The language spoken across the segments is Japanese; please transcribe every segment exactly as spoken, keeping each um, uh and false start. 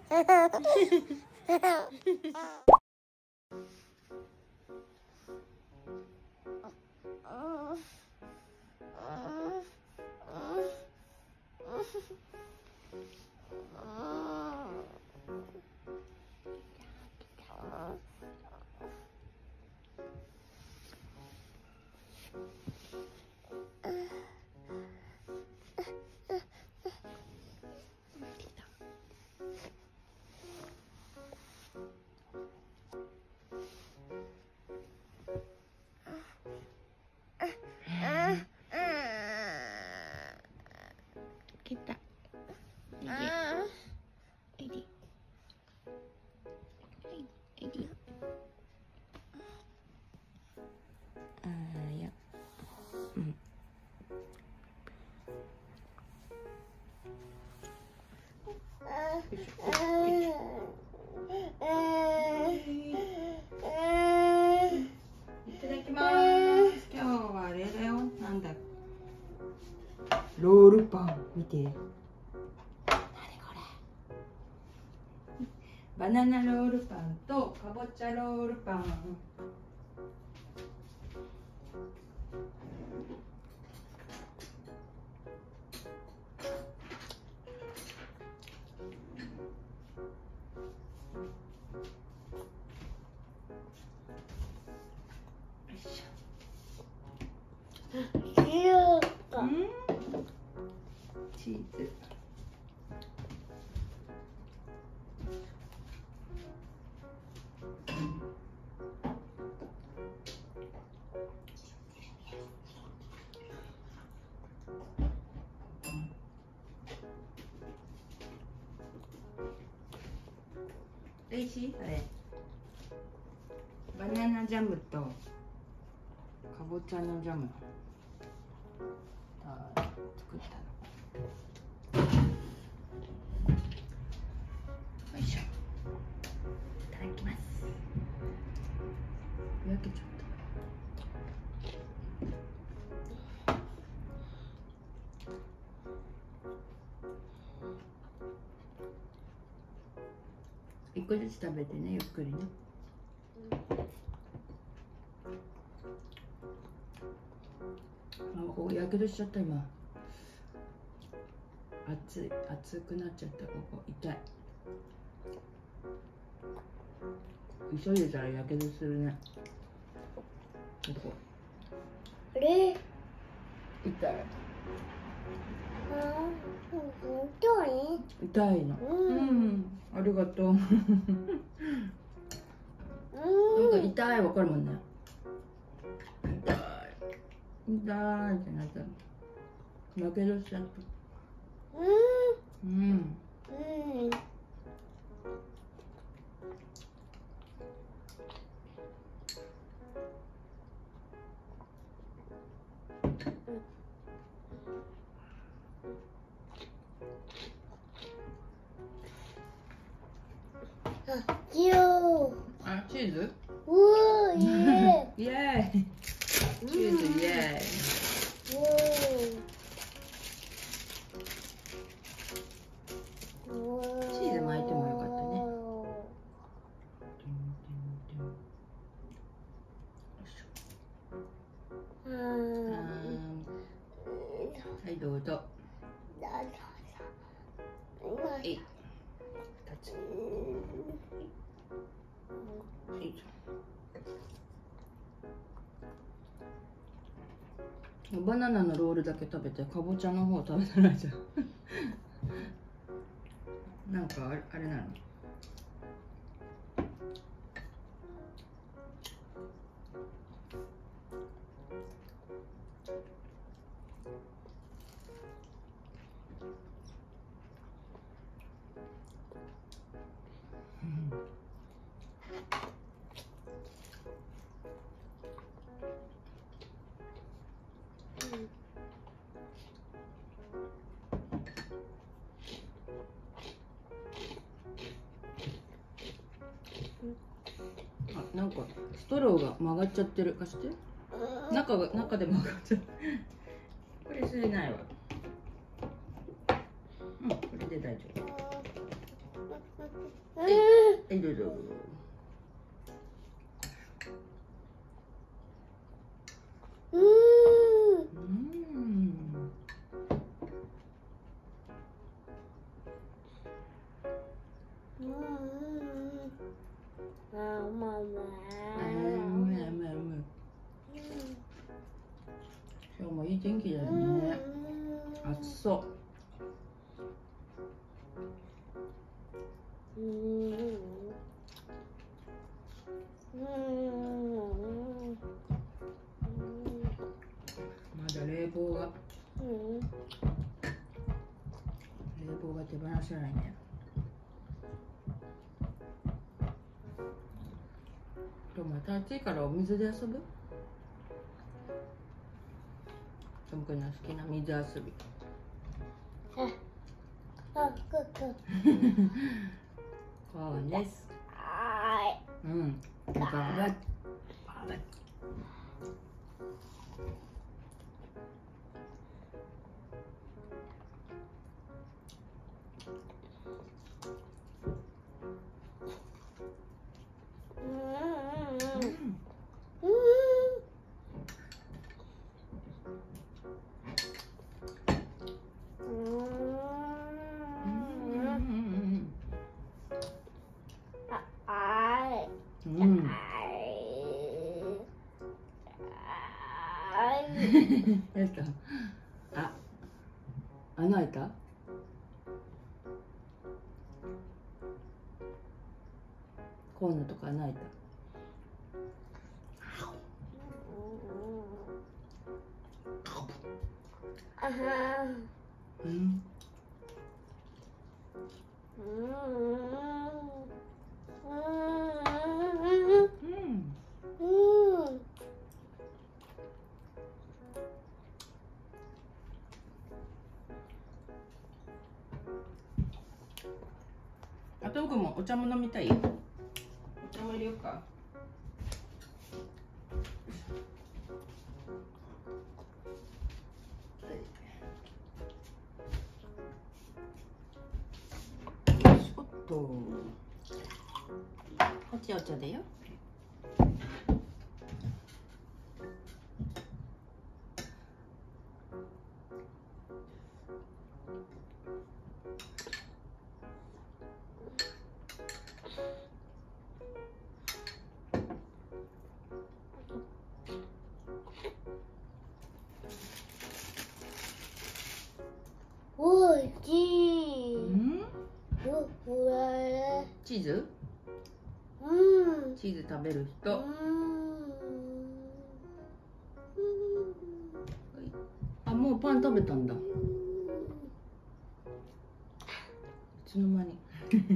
来た。おいで。おいで。おいで。あーや。うん。いただきます。今日はあれだよ。なんだ。ロールパン見て。何これ。バナナロールパンとかぼちゃロールパン。うん、チーズ。おいしい？あれ。バナナジャムとかぼちゃのジャム。あ、作ったの。よいしょ。いただきます。焼けちゃった。一個ずつ食べてね、ゆっくりね。あ、ここやけどしちゃった今。熱い、熱くなっちゃった。ここ痛い。急いでたらやけどするね。ここ。 あれ？ 痛い。 あ、痛い？ 痛いの。うん、うん、ありがとう。なんか痛い、わかるもんね。痛い。痛いってなった。やけどしちゃった。うん。うん。うん。 あ、チーズ。 あ、チーズ？ うー、イエーイ。 イエーイ。チーズイエーイ。 チーズ巻いてもよかったね。はい、どうぞ。えい。二つ。バナナのロールだけ食べて、かぼちゃの方食べてないじゃん。なんかあれ、あれなの。あ、なんかストローが曲がっちゃってる。貸して。中が中で曲がっちゃう。これ吸えないわ。うん、これで大丈夫。 はいどうぞ。 うん。 うん。 あ、ママ。 うめうめうめ。今日もいい天気だよね。暑そう。 うんうん。 まだ冷房がうん。 冷房が手放せないね。今日また暑いからお水で遊ぶ？トムくんの好きな水遊び。 あ、あ、ここ。 コーンです。 はうん。ガバガバ。うん。どうした？あ、穴開いた？コーンのとこ穴開いた？うん。あ、トムくんもお茶も飲みたい？お茶も入れようか。ちょっとこっちお茶だよ。 おいしい。 うん？チーズ？ うん。 チーズ食べる人。あ、もうパン食べたんだ。いつの間に。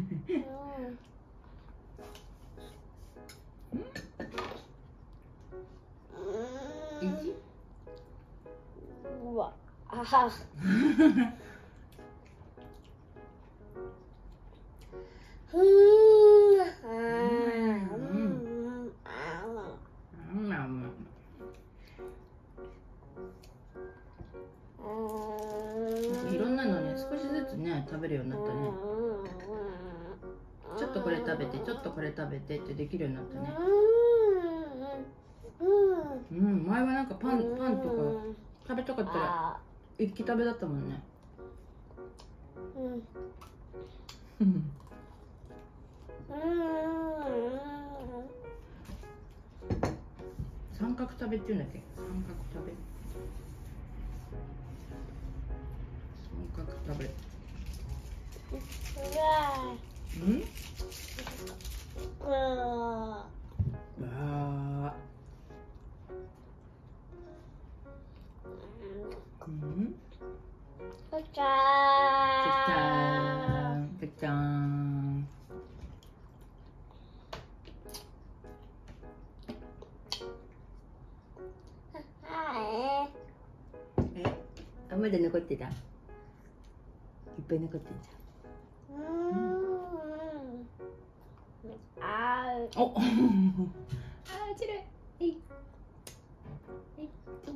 いち？ うわ、あは。ふー。 いろんなのね、少しずつね、食べるようになったね。ちょっとこれ食べて、ちょっとこれ食べてってできるようになったね。うん、前はなんかパン、パンとか食べたかったら一気食べだったもんね。うん。三角食べっていうんだっけ？三角食べ。三角食べ。うん？わあ。うん？ ぺちゃーん。ぺちゃーん。え、あ、まだ残ってた？いっぱい残ってんじゃん。お、あー、ちらい。えい。えいと。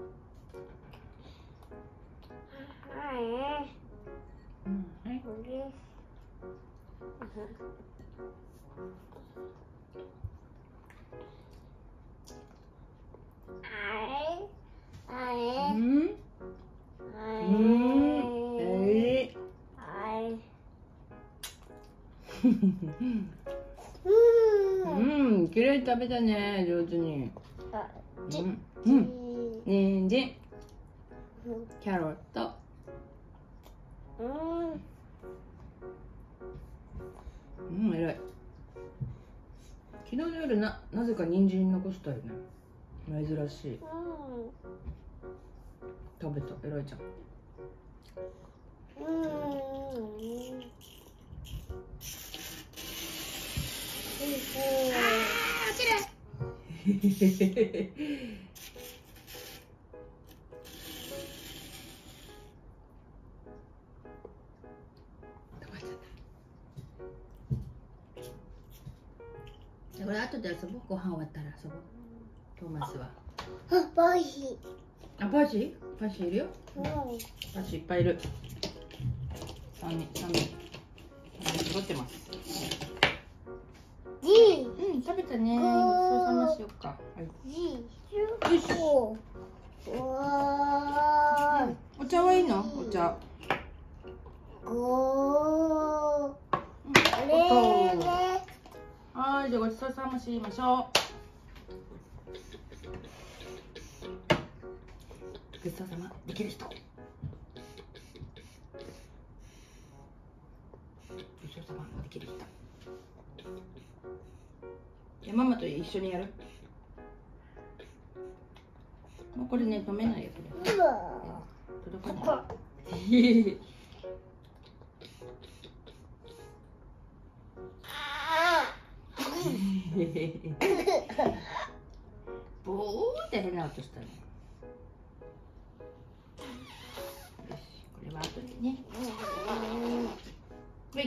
うん、はい。 うんうんえいうんきれいに食べたね上手にうんうん人参キャロットうん偉い昨日の夜ななぜか人参残したよね珍しい食べた偉いじゃんこれ後で遊ぼう。ご飯終わったら遊ぼう。トーマスは。 パシ。 あ、パシ？パシいるよ。パシいっぱいいる。三人、三人。絞ってます。 じ。 うん、食べたね。ごちそうさましようか。はい。 じ。よし。わー。 お茶はいいの？お茶。 ごー。あれー。はい、じゃあごちそうさましましょう。ごちそうさまできる人。ごちそうさまできる人。じゃあママと一緒にやる。もうこれね止めないよこれ。届かない。ボーって変な音したね。よし、これは後でね。はい。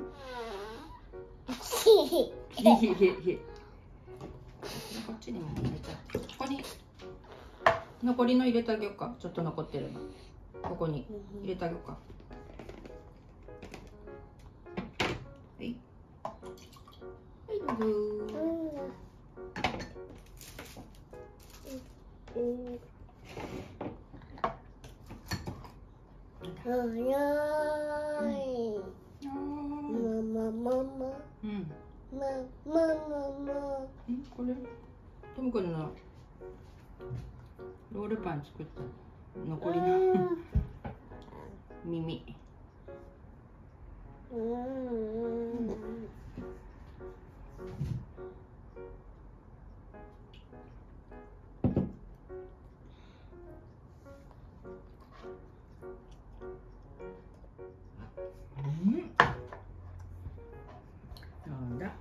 こっちにも入れちゃう。ここに残りの入れてあげようか。ちょっと残ってるの。ここに入れてあげようか。はい。はい、どうぞ。 早い。ママママ。 うん。 ママママ。 うん、これ。トムくんのロールパン作った残りの耳。うん。なんだ。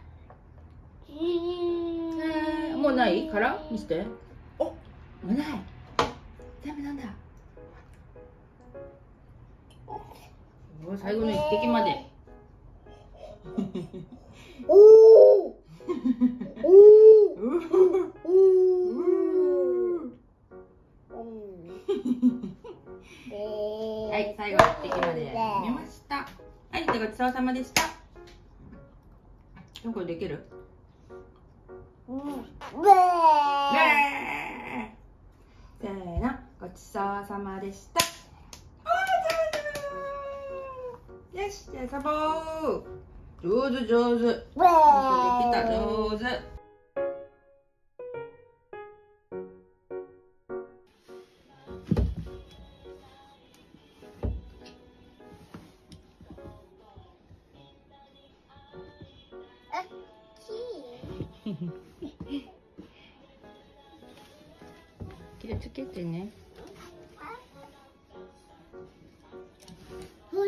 えー、もうないから見せて。お、もうない。全部なんだ。お、最後の一滴まで。 おお。 はい、最後一滴までやりました。はい、でごちそうさまでした。でもこれできる？せーの、ごちそうさまでした。よし、じゃあ遊ぼう。上手上手。よくできた、上手。気をつけてね。 もし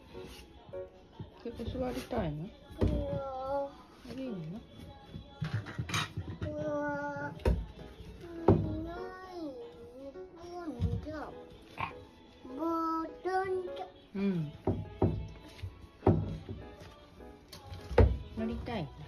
結構座りたいの？いいの？うん。乗りたいんだ。